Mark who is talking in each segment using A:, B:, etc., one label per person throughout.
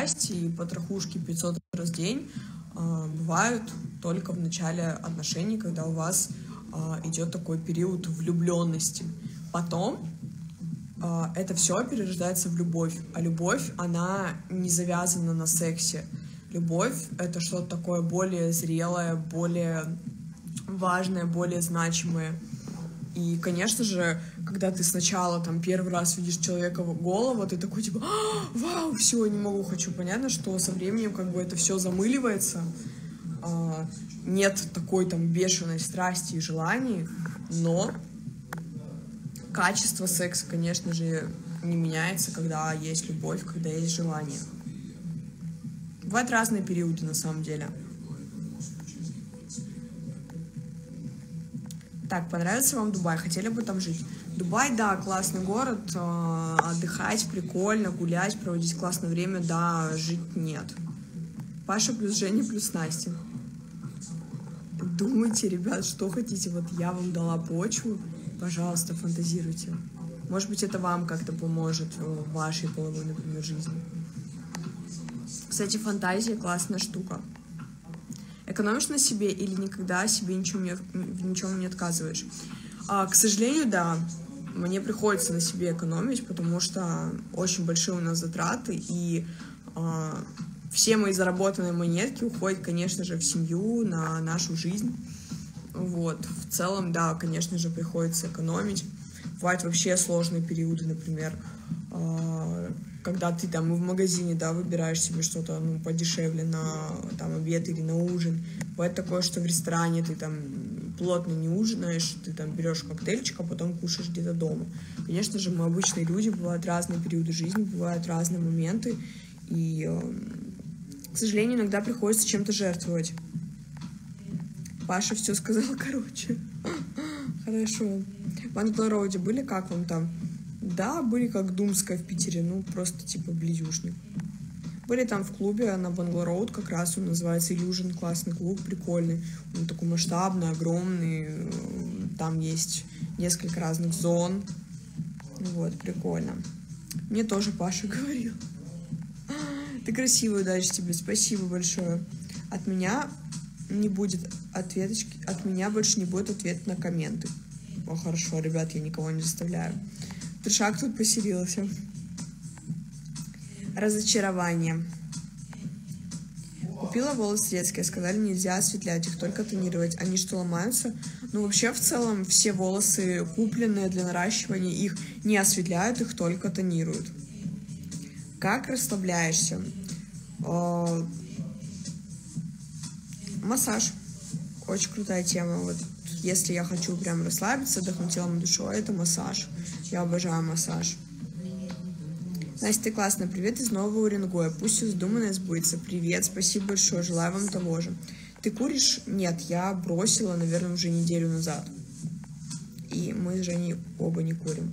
A: страсти и потрохушки 500 раз в день бывают только в начале отношений, когда у вас идет такой период влюбленности. Потом это все перерождается в любовь, а любовь, она не завязана на сексе. Любовь — это что-то такое более зрелое, более важное, более значимое. И, конечно же, когда ты сначала там первый раз видишь человека в голову, ты такой типа: вау, все, не могу, хочу. Понятно, что со временем как бы это все замыливается, нет такой там бешеной страсти и желаний, но качество секса, конечно же, не меняется, когда есть любовь, когда есть желание. Бывают разные периоды, на самом деле. Так, понравится вам Дубай? Хотели бы там жить? Дубай, да, классный город, отдыхать прикольно, гулять, проводить классное время, да, жить нет. Паша плюс Женя плюс Настя. Думайте, ребят, что хотите, вот я вам дала почву, пожалуйста, фантазируйте. Может быть, это вам как-то поможет в вашей половой, например, жизни. Кстати, фантазия классная штука. Экономишь на себе или никогда себе в ничем не отказываешь? К сожалению, да, мне приходится на себе экономить, потому что очень большие у нас затраты, и все мои заработанные монетки уходят, конечно же, в семью, на нашу жизнь. Вот. В целом, да, конечно же, приходится экономить. Бывают вообще сложные периоды, например, когда ты там в магазине, да, выбираешь себе что-то, ну, подешевле на там обед или на ужин. Бывает такое, что в ресторане ты там плотно не ужинаешь, ты там берешь коктейльчик, а потом кушаешь где-то дома. Конечно же, мы обычные люди, бывают разные периоды жизни, бывают разные моменты, и, к сожалению, иногда приходится чем-то жертвовать. Паша все сказал, короче. Хорошо. В Банглороуде были, как вам там? Да, были как Думская в Питере, ну, просто типа близюшник. Были там в клубе на Банглороуд, как раз он называется Illusion, классный клуб, прикольный. Он такой масштабный, огромный, там есть несколько разных зон. Вот, прикольно. Мне тоже Паша говорил. Ты красивая, удачи тебе, спасибо большое. От меня не будет ответочки, от меня больше не будет ответа на комменты. О, хорошо, ребят, я никого не заставляю. Трешак тут поселился. Разочарование. Купила волосы детские, сказали, нельзя осветлять их, только тонировать. Они что, ломаются? Ну, вообще, в целом, все волосы купленные для наращивания, их не осветляют, их только тонируют. Как расслабляешься? Массаж. Очень крутая тема. Вот если я хочу прям расслабиться, отдохнуть телом и душой, это массаж. Я обожаю массаж. Настя, ты классная. Привет из Нового Уренгоя. Пусть все задуманное сбудется. Привет, спасибо большое. Желаю вам того же. Ты куришь? Нет, я бросила, наверное, уже неделю назад. И мы с Женей оба не курим.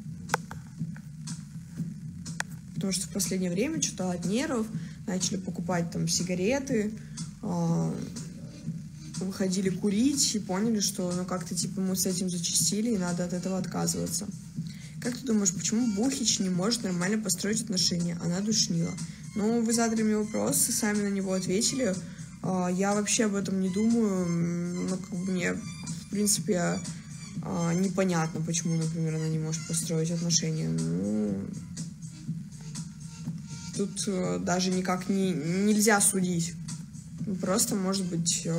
A: Потому что в последнее время что-то от нервов начали покупать там сигареты, выходили курить и поняли, что ну как-то типа мы с этим зачастили и надо от этого отказываться. Как ты думаешь, почему Бухич не может нормально построить отношения? Она душнила. Ну, вы задали мне вопрос, сами на него ответили. Я вообще об этом не думаю. Ну, как бы мне, в принципе, непонятно, почему, например, она не может построить отношения. Ну, тут даже никак нельзя судить. Просто, может быть,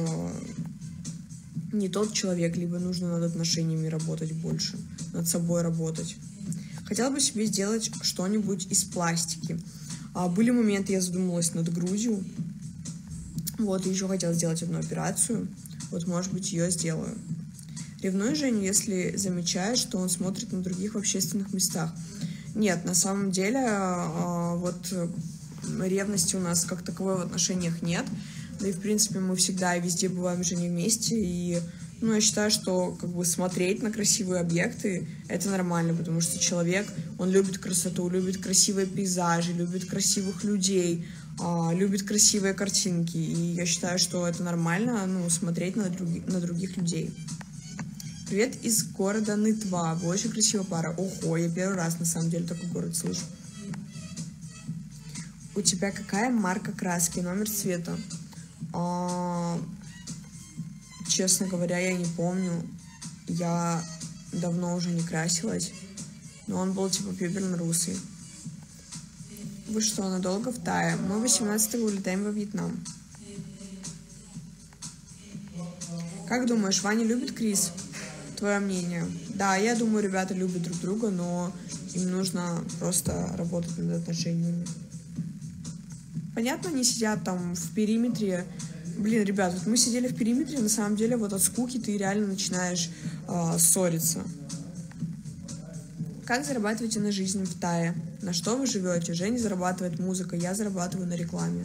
A: не тот человек, либо нужно над отношениями работать больше, над собой работать. Хотела бы себе сделать что-нибудь из пластики. Были моменты, я задумалась над грудью. Вот, и еще хотела сделать одну операцию. Вот, может быть, ее сделаю. Ревную Женю, если замечаешь, что он смотрит на других в общественных местах. Нет, на самом деле, вот ревности у нас как таковой в отношениях нет. Да и, в принципе, мы всегда и везде бываем же не вместе. И, ну, я считаю, что как бы смотреть на красивые объекты — это нормально, потому что человек, он любит красоту, любит красивые пейзажи, любит красивых людей, любит красивые картинки. И я считаю, что это нормально, ну, смотреть на других людей. Привет из города Нытва. Вы очень красивая пара. Ого, я первый раз, на самом деле, такой город слышу. У тебя какая марка краски, номер цвета? Честно говоря, я не помню. Я давно уже не красилась. Но он был типа пепельно-русый. Вы что, надолго в Тае? Мы 18-го улетаем во Вьетнам. Как думаешь, Ваня любит Крис? Твое мнение? Да, я думаю, ребята любят друг друга, но им нужно просто работать над отношениями. Понятно, они сидят там в периметре. Блин, ребят, вот мы сидели в периметре, на самом деле вот от скуки ты реально начинаешь ссориться. Как зарабатываете на жизнь в Тае? На что вы живете? Женя зарабатывает музыкой, я зарабатываю на рекламе.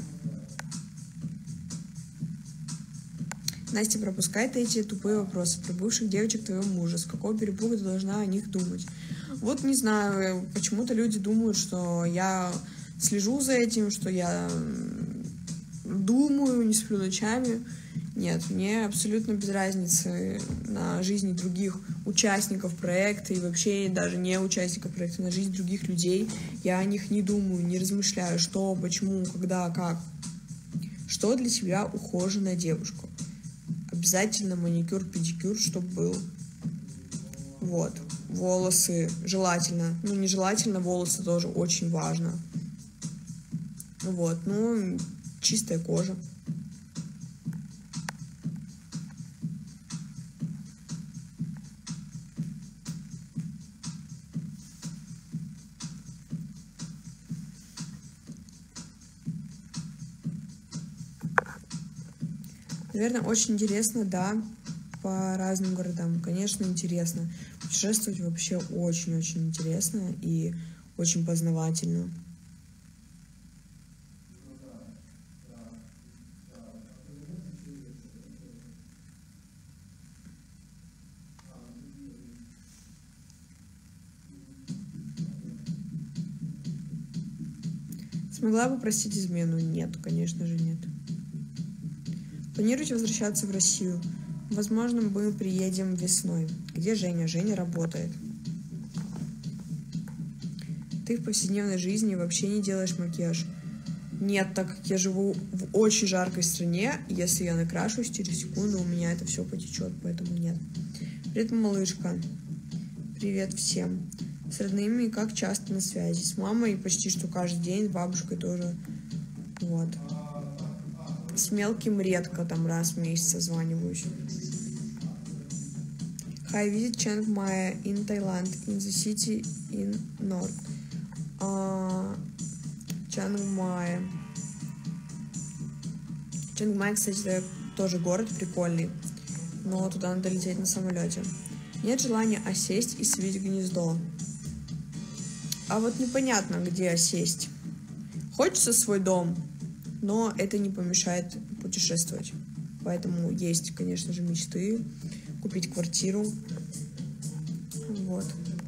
A: Настя пропускает эти тупые вопросы про бывших девочек твоего мужа. С какого перепуга ты должна о них думать? Вот не знаю, почему-то люди думают, что я слежу за этим, что я думаю, не сплю ночами. Нет, мне абсолютно без разницы на жизни других участников проекта и вообще даже не участников проекта, на жизнь других людей. Я о них не думаю, не размышляю, что, почему, когда, как. Что для тебя ухоженная девушка? Обязательно маникюр, педикюр, чтобы был. Вот. Волосы желательно. Ну, нежелательно, волосы тоже очень важно. Вот. Ну, чистая кожа. Наверное, очень интересно, да, по разным городам. Конечно, интересно. Путешествовать вообще очень-очень интересно и очень познавательно. Смогла бы простить измену? Нет, конечно же, нет. Планируете возвращаться в Россию? Возможно, мы приедем весной. Где Женя? Женя работает. Ты в повседневной жизни вообще не делаешь макияж? Нет, так как я живу в очень жаркой стране, если я накрашусь, через секунду у меня это все потечет, поэтому нет. Привет, малышка. Привет всем. С родными как часто на связи? С мамой почти что каждый день, с бабушкой тоже. Вот. С мелким редко, там раз в месяц созваниваюсь. Hi, visit Chiang Mai in Thailand, in the city in North. Chiang Mai. Chiang Mai, кстати, это тоже город прикольный, но туда надо лететь на самолете. Нет желания осесть и свить гнездо. А вот непонятно, где осесть. Хочется свой дом, но это не помешает путешествовать. Поэтому есть, конечно же, мечты купить квартиру. Вот.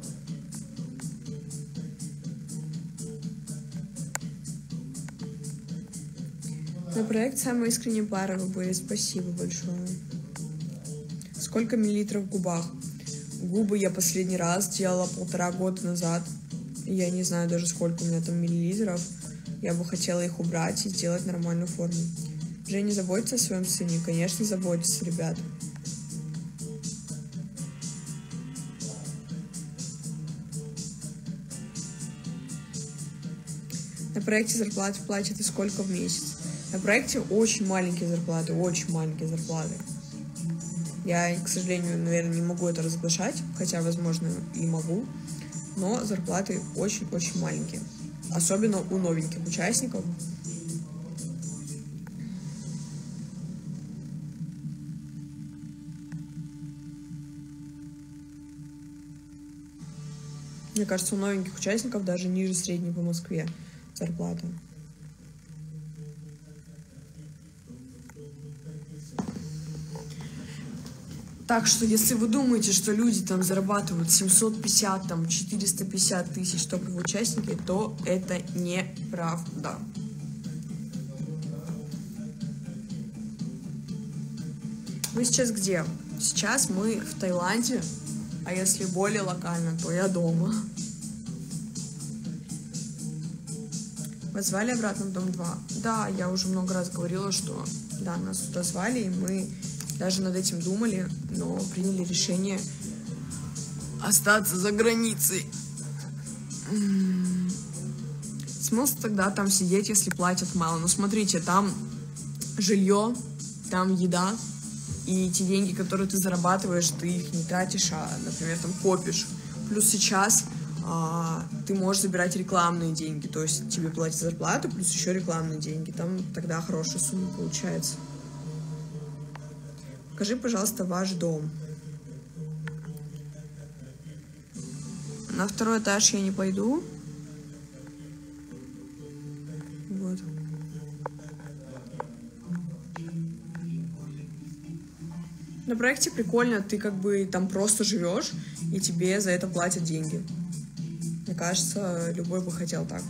A: На проект «Самые искренние пары» вы были. Спасибо большое. Сколько миллилитров в губах? Губы я последний раз делала 1,5 года назад. Я не знаю даже, сколько у меня там миллилитров. Я бы хотела их убрать и сделать нормальную форму. Женя заботится о своем сыне? Конечно, заботится, ребят. На проекте зарплаты платят и сколько в месяц? На проекте очень маленькие зарплаты, очень маленькие зарплаты. Я, к сожалению, наверное, не могу это разглашать, хотя, возможно, и могу, но зарплаты очень-очень маленькие. Особенно у новеньких участников. Мне кажется, у новеньких участников даже ниже средней по Москве зарплата. Так что, если вы думаете, что люди там зарабатывают 750, там, 450 тысяч топовые участники, то это неправда. Мы сейчас где? Сейчас мы в Таиланде, а если более локально, то я дома. Вас звали обратно в дом 2? Да, я уже много раз говорила, что да, нас туда звали, и мы даже над этим думали, но приняли решение остаться за границей. Смысл тогда там сидеть, если платят мало? Ну, смотрите, там жилье, там еда, и те деньги, которые ты зарабатываешь, ты их не тратишь, а, например, там копишь. Плюс сейчас ты можешь забирать рекламные деньги, то есть тебе платят зарплату, плюс еще рекламные деньги. Там тогда хорошая сумма получается. Покажи, пожалуйста, ваш дом. На второй этаж я не пойду. Вот. На проекте прикольно, ты как бы там просто живешь, и тебе за это платят деньги. Мне кажется, любой бы хотел так.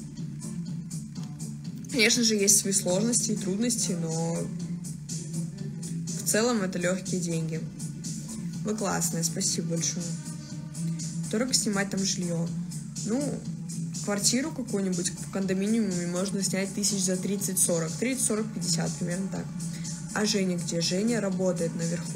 A: Конечно же, есть свои сложности и трудности, но в целом это легкие деньги. Вы классные, спасибо большое. Дорого снимать там жилье. Ну, квартиру какую-нибудь в кондоминиуме можно снять тысяч за 30-40. 30-40-50, примерно так. А Женя где? Женя работает наверху.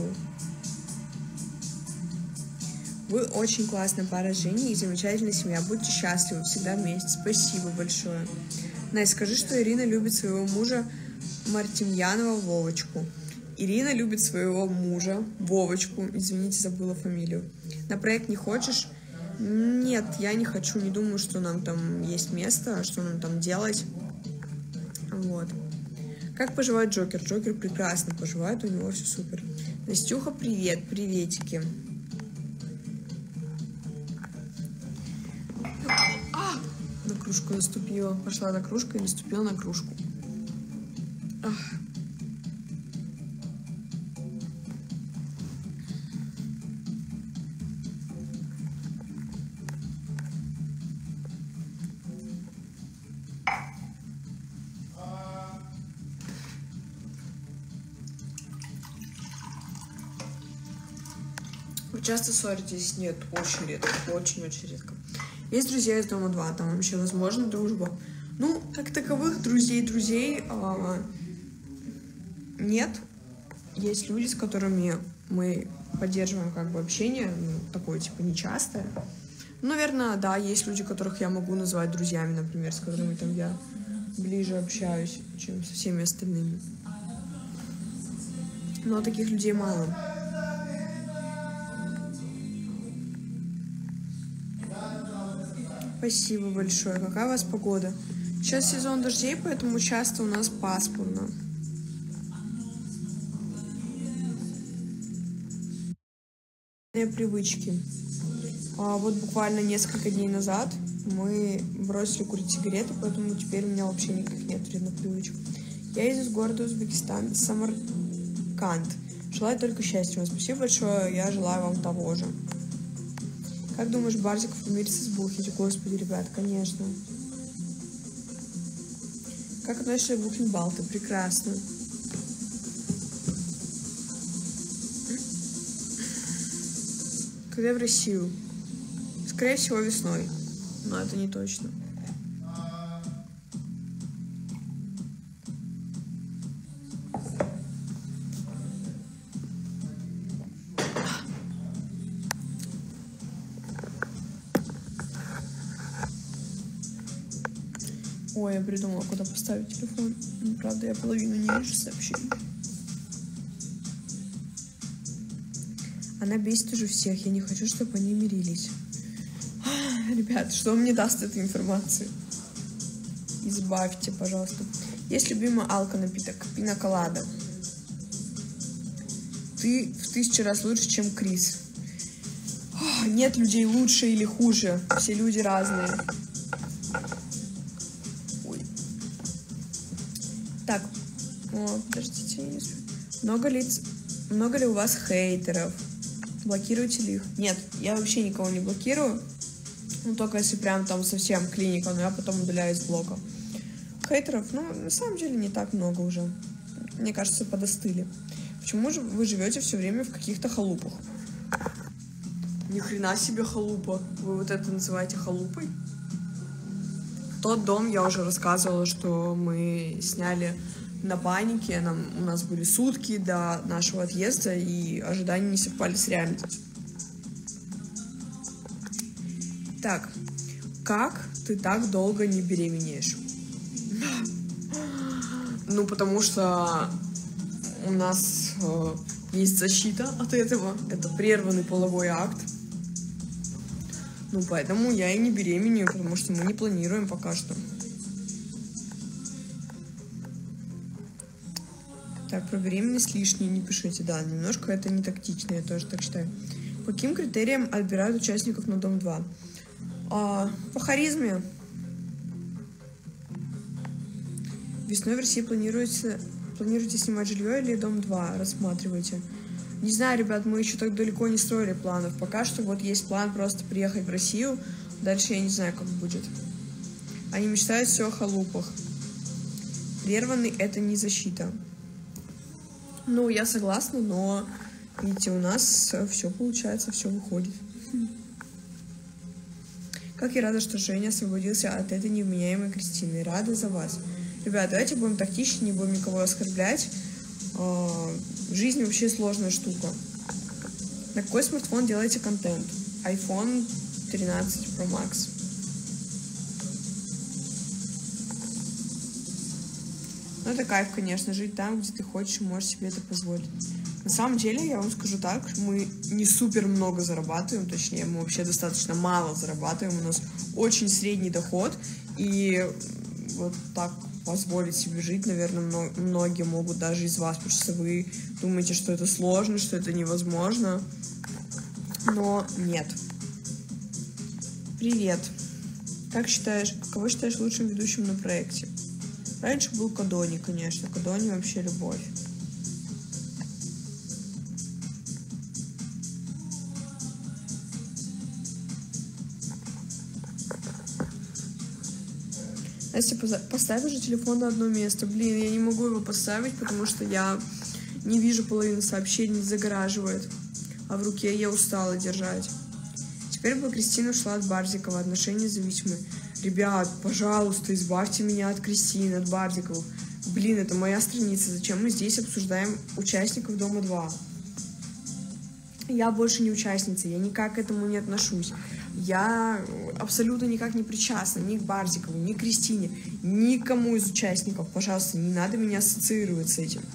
A: Вы очень классная пара с Женей и замечательная семья. Будьте счастливы, всегда вместе. Спасибо большое. Настя, скажи, что Ирина любит своего мужа Мартемьянова Вовочку. Ирина любит своего мужа Вовочку. Извините, забыла фамилию. На проект не хочешь? Нет, я не хочу. Не думаю, что нам там есть место, что нам там делать. Вот. Как поживает Джокер? Джокер прекрасно поживает, у него все супер. Настюха, привет, приветики. На кружку наступила. Пошла на кружку и наступила на кружку. Вы часто ссоритесь? Нет, очень редко, очень-очень редко. Есть друзья из дома 2, там вообще возможна дружба. Ну, как таковых друзей нет. Есть люди, с которыми мы поддерживаем как бы общение, ну, такое типа нечастое. Ну, наверное, да, есть люди, которых я могу назвать друзьями, например, с которыми там я ближе общаюсь, чем со всеми остальными. Но таких людей мало. Спасибо большое. Какая у вас погода? Сейчас сезон дождей, поэтому часто у нас пасмурно. Привычки. Вот буквально несколько дней назад мы бросили курить сигареты, поэтому теперь у меня вообще никаких нет вредных привычек. Я из города Узбекистан, Самарканд. Желаю только счастья вам. Спасибо большое, я желаю вам того же. Как думаешь, Барсиков помирится с Бухич? Господи, ребят, конечно. Как относишься к Бухенвальду? Прекрасно. Когда в Россию? Скорее всего, весной. Но это не точно. Ой, я придумала, куда поставить телефон. Правда, я половину не вижу сообщений. Она бесит уже всех. Я не хочу, чтобы они мирились. Ребят, что мне даст эта информация? Избавьте, пожалуйста. Есть любимый алко-напиток. Пина-колада. Ты в 1000 раз лучше, чем Крис. Нет людей лучше или хуже. Все люди разные. Так, подождите, я не успею. Много ли у вас хейтеров? Блокируете ли их? Нет, я вообще никого не блокирую. Ну, только если прям там совсем клиника, но я потом удаляю из блока. Хейтеров, ну, на самом деле не так много уже. Мне кажется, подостыли. Почему же вы живете все время в каких-то халупах? Ни хрена себе халупа. Вы вот это называете халупой? Тот дом я уже рассказывала, что мы сняли на панике. У нас были сутки до нашего отъезда, и ожидания не совпали с реальностью. Так, как ты так долго не беременеешь? Ну, потому что у нас есть защита от этого. Это прерванный половой акт. Ну, поэтому я и не беременею, потому что мы не планируем пока что. Так, про беременность лишнее не пишите. Да, немножко это не тактично, я тоже так считаю. По каким критериям отбирают участников на Дом 2? По харизме. Весной в России планируете снимать жилье или Дом 2? Рассматривайте. Не знаю, ребят, мы еще так далеко не строили планов. Пока что вот есть план просто приехать в Россию. Дальше я не знаю, как будет. Они мечтают все о халупах. Прерванный — это не защита. Ну, я согласна, но, видите, у нас все получается, все выходит. Как я рада, что Женя освободился от этой невменяемой Кристины. Рада за вас. Ребят, давайте будем тактичнее, не будем никого оскорблять. Жизнь вообще сложная штука. На какой смартфон делаете контент? iPhone 13 Pro Max. Ну, это кайф, конечно, жить там, где ты хочешь и можешь себе это позволить. На самом деле, я вам скажу так, мы не супер много зарабатываем, точнее, мы вообще достаточно мало зарабатываем, у нас очень средний доход, и вот так позволить себе жить, наверное, многие могут даже из вас, потому что вы думаете, что это сложно, что это невозможно, но нет. Привет. Кого считаешь лучшим ведущим на проекте? Раньше был Кадони, конечно. Кадони вообще любовь. Настя, поставь уже телефон на одно место. Блин, я не могу его поставить, потому что я не вижу половину сообщений, загораживает. А в руке я устала держать. Теперь бы Кристина ушла от Барзикова. Отношения зависимы. Ребят, пожалуйста, избавьте меня от Кристины, от Барзикова. Блин, это моя страница. Зачем мы здесь обсуждаем участников Дома 2? Я больше не участница, я никак к этому не отношусь. Я абсолютно никак не причастна ни к Барзикову, ни к Кристине, никому из участников. Пожалуйста, не надо меня ассоциировать с этим.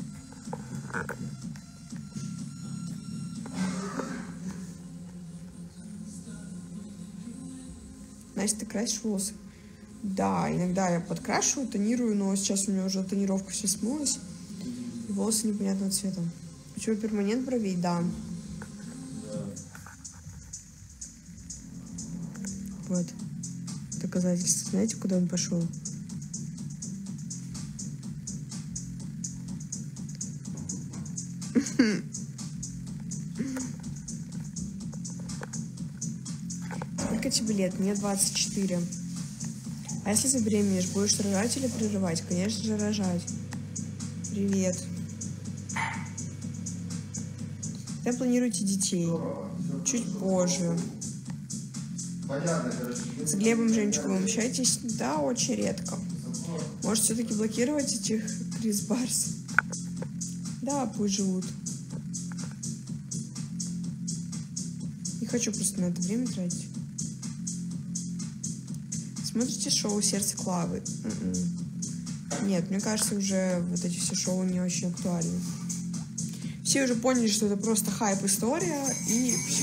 A: Настя, ты красишь волосы? Да, иногда я подкрашиваю, тонирую, но сейчас у меня уже тонировка все смылась. И волосы непонятного цвета. У тебя перманент бровей? Да. Вот. Доказательство. Знаете, куда он пошел? Сколько тебе лет? Мне 24. А если забеременеешь, будешь рожать или прерывать? Конечно же, рожать. Привет. Когда планируете детей? Чуть позже. С Глебом Женчиковым общаетесь? Да, очень редко. Может, все-таки блокировать этих Крис Барс? Да, пусть живут. Не хочу просто на это время тратить. Смотрите шоу «Сердце Клавы»? Нет, мне кажется, уже вот эти все шоу не очень актуальны. Все уже поняли, что это просто хайп-история, и все.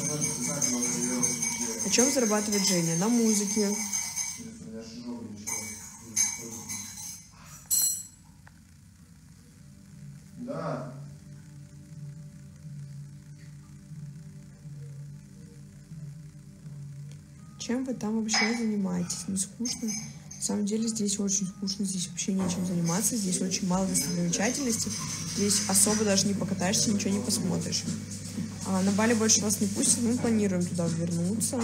A: На чем зарабатывает Женя? На музыке. Да. Чем вы там вообще занимаетесь? Не скучно? На самом деле здесь очень скучно, здесь вообще нечем заниматься, здесь очень мало достопримечательностей, здесь особо даже не покатаешься, ничего не посмотришь. А на Бали больше вас не пустят, мы планируем туда вернуться.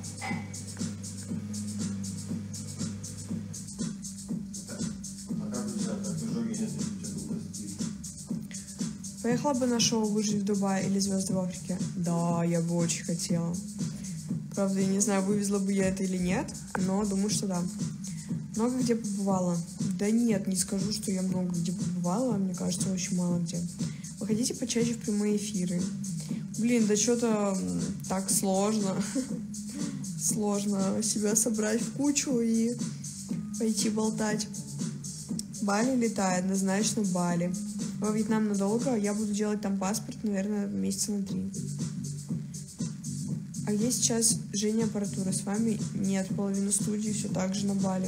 A: Поехала бы на шоу «Выжить в Дубае» или «Звезды в Африке»? Да, я бы очень хотела. Правда, я не знаю, вывезла бы я это или нет, но думаю, что да. Много где побывала? Да нет, не скажу, что я много где побывала. Мне кажется, очень мало где. Выходите почаще в прямые эфиры. Блин, да что-то так сложно. Сложно себя собрать в кучу и пойти болтать. Бали летает, однозначно Бали. Во Вьетнам надолго, я буду делать там паспорт, наверное, месяца на 3. А где сейчас Женя аппаратура с вами? Нет, половина студии все так же на Бали.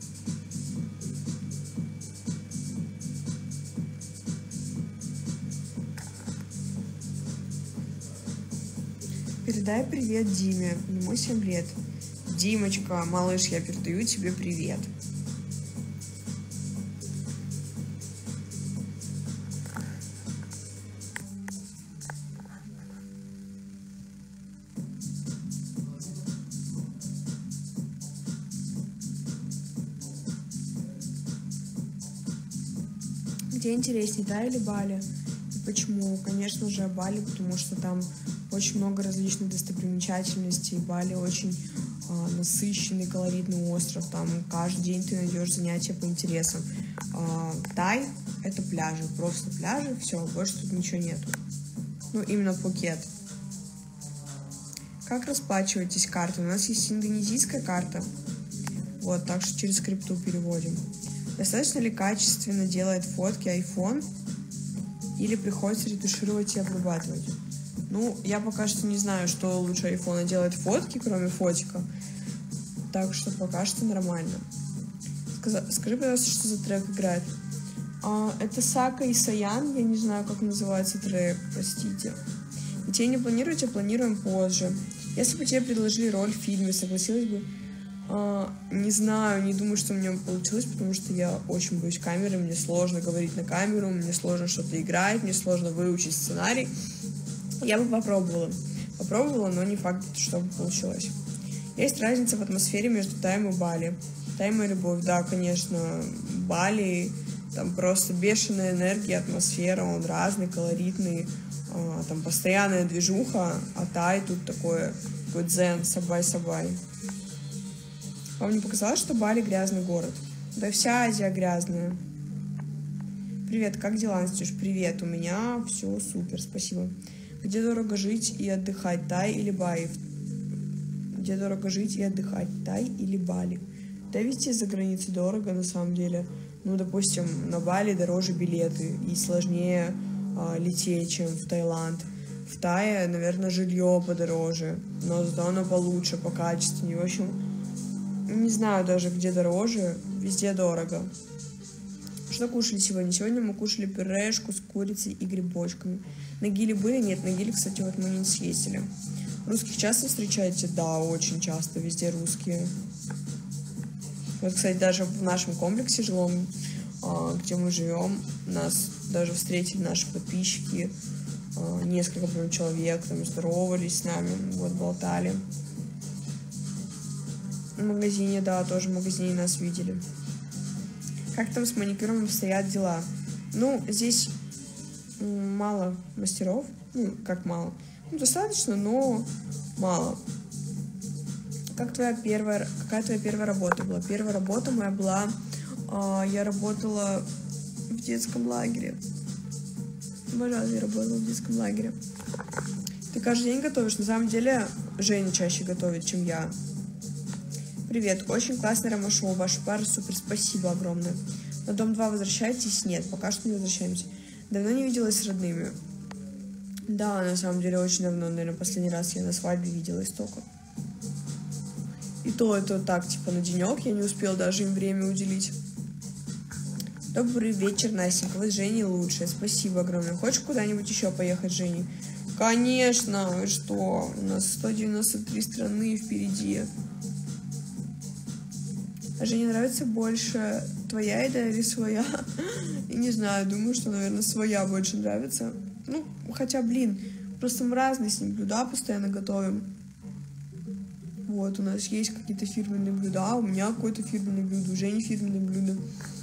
A: Передай привет Диме, ему 7 лет. Димочка, малыш, я передаю тебе привет. Где интереснее, да или Бали? И почему? Конечно же, Бали, потому что там очень много различных достопримечательностей. Бали очень насыщенный, колоритный остров. Там каждый день ты найдешь занятия по интересам. Тай — это пляжи, просто пляжи, все, больше тут ничего нету. Ну, именно Пхукет. Как расплачиваетесь картой? У нас есть индонезийская карта. Вот, так что через крипту переводим. Достаточно ли качественно делает фотки iPhone или приходится ретушировать и обрабатывать? Ну, я пока что не знаю, что лучше iPhone делает фотки, кроме фотика. Так что пока что нормально. Скажи, пожалуйста, что за трек играет? Это Сака и Саян, я не знаю, как называется трек, простите. Детей не планируете, планируем позже. Если бы тебе предложили роль в фильме, согласилась бы? Не знаю, не думаю, что у меня получилось, потому что я очень боюсь камеры, мне сложно говорить на камеру, мне сложно что-то играть, мне сложно выучить сценарий. Я бы попробовала, но не факт, что бы получилось. Есть разница в атмосфере между Таем и Бали. Тай — моя любовь, да, конечно, Бали, там просто бешеная энергия, атмосфера, он разный, колоритный, там постоянная движуха, а Тай тут такой дзен, сабай-сабай. Вам не показалось, что Бали грязный город? Да вся Азия грязная. Привет, как дела, Настюш? Привет, у меня все супер, спасибо. Где дорого жить и отдыхать, Тай или Бали? Где дорого жить и отдыхать, Тай или Бали? Да везде за границей дорого, на самом деле. Ну, допустим, на Бали дороже билеты и сложнее лететь, чем в Таиланд. В Тае, наверное, жилье подороже, но зато оно получше, покачественнее. В общем, не знаю даже, где дороже, везде дорого. Что кушали сегодня? Сегодня мы кушали пюрешку с курицей и грибочками. На Гили были? Нет, на Гили, кстати, вот мы не съездили. Русских часто встречаете? Да, очень часто, везде русские. Вот, кстати, даже в нашем комплексе жилом, где мы живем, нас даже встретили наши подписчики, несколько прям человек, там здоровались с нами, вот, болтали. В магазине, да, тоже в магазине нас видели. Как там с маникюром обстоят дела? Ну, здесь мало мастеров. Ну, как мало? Ну, достаточно, но мало. Какая твоя первая работа была? Первая работа моя была... я работала в детском лагере. Обожаю, я работала в детском лагере. Ты каждый день готовишь? На самом деле, Женя чаще готовит, чем я. Привет, очень классный ромашоу, ваша пара супер, спасибо огромное. На дом 2 возвращаетесь? Нет, пока что не возвращаемся. Давно не виделась с родными? Да, на самом деле очень давно, наверное, последний раз я на свадьбе виделась только. И то это так, типа на денек, я не успела даже им время уделить. Добрый вечер, Настенька, вы с Женей лучшая, спасибо огромное. Хочешь куда-нибудь еще поехать, Женей? Конечно, вы что, у нас 193 страны впереди. А Жене нравится больше твоя еда или своя? Я не знаю, думаю, что, наверное, своя больше нравится. Ну, хотя, блин, просто мы разные с ним блюда постоянно готовим. Вот, у нас есть какие-то фирменные блюда, у меня какое-то фирменное блюдо, у Жени фирменное блюдо.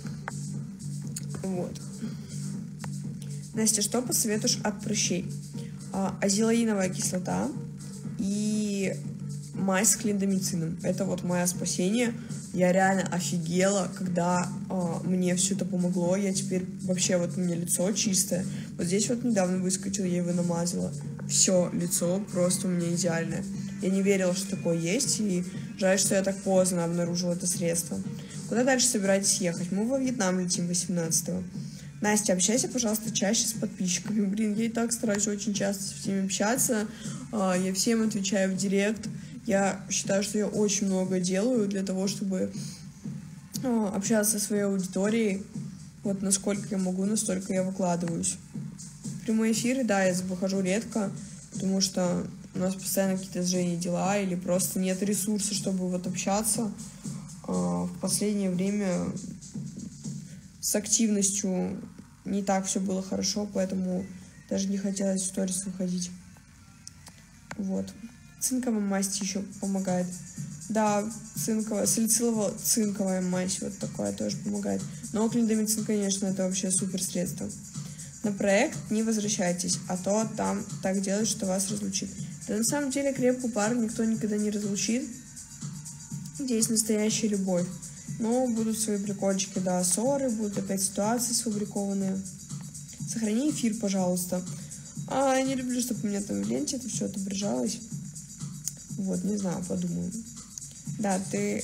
A: Вот. Настя, что посоветуешь от прыщей? Азелаиновая кислота и мазь с клиндамицином. Это вот мое спасение. Я реально офигела, когда мне все это помогло. Я теперь вообще, вот у меня лицо чистое. Вот здесь вот недавно выскочила, я его намазала. Все, лицо просто у меня идеальное. Я не верила, что такое есть, и жаль, что я так поздно обнаружила это средство. Куда дальше собираетесь ехать? Мы во Вьетнам летим 18-го. Настя, общайся, пожалуйста, чаще с подписчиками. Блин, я и так стараюсь очень часто с всеми общаться. Я всем отвечаю в директ. Я считаю, что я очень много делаю для того, чтобы общаться со своей аудиторией. Вот насколько я могу, настолько я выкладываюсь. Прямые эфиры, да, я выхожу редко, потому что у нас постоянно какие-то с Женей дела, или просто нет ресурса, чтобы вот общаться. В последнее время с активностью не так все было хорошо, поэтому даже не хотелось в сторис выходить. Вот. Цинковая мазь еще помогает. Да, салицилово-цинковая мазь, вот такая тоже помогает. Но клиндамицин, конечно, это вообще супер средство. На проект не возвращайтесь, а то там так делают, что вас разлучит. Да на самом деле крепкую пару никто никогда не разлучит. Здесь настоящая любовь. Но будут свои прикольчики, да, ссоры, будут опять ситуации сфабрикованные. Сохрани эфир, пожалуйста. Я не люблю, чтобы у меня там в ленте это все отображалось. Вот, не знаю, подумаю. Да, ты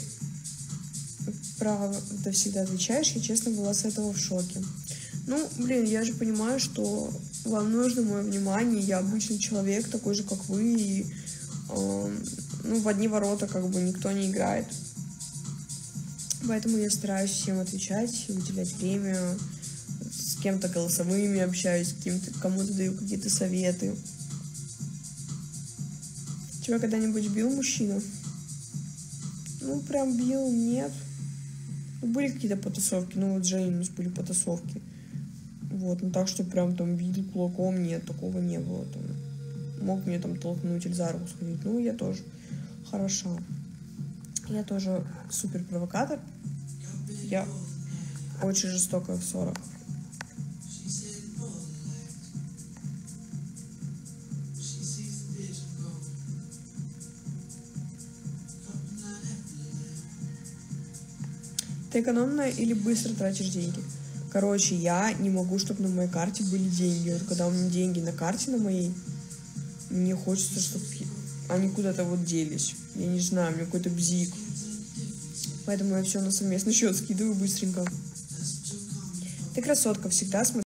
A: правда всегда отвечаешь, я, честно, была с этого в шоке. Ну, блин, я же понимаю, что вам нужно мое внимание, я обычный человек, такой же, как вы, и, в одни ворота как бы никто не играет. Поэтому я стараюсь всем отвечать, уделять время, с кем-то голосовыми общаюсь, кому-то даю какие-то советы. Тебя когда-нибудь бил мужчина? Ну, прям бил, нет. Были какие-то потасовки, вот с Женей у нас были потасовки. Вот, так, что прям там бил кулаком, нет, такого не было. Там. Мог мне там толкнуть или за руку сходить. Я тоже хороша. Я тоже супер провокатор. Я очень жестокая в ссорах. Ты экономно или быстро тратишь деньги? Короче, я не могу, чтобы на моей карте были деньги. Вот когда у меня деньги на карте на моей, мне хочется, чтобы они куда-то вот делись. Я не знаю, у меня какой-то бзик. Поэтому я все на совместный счет скидываю быстренько. Ты красотка, всегда смотри.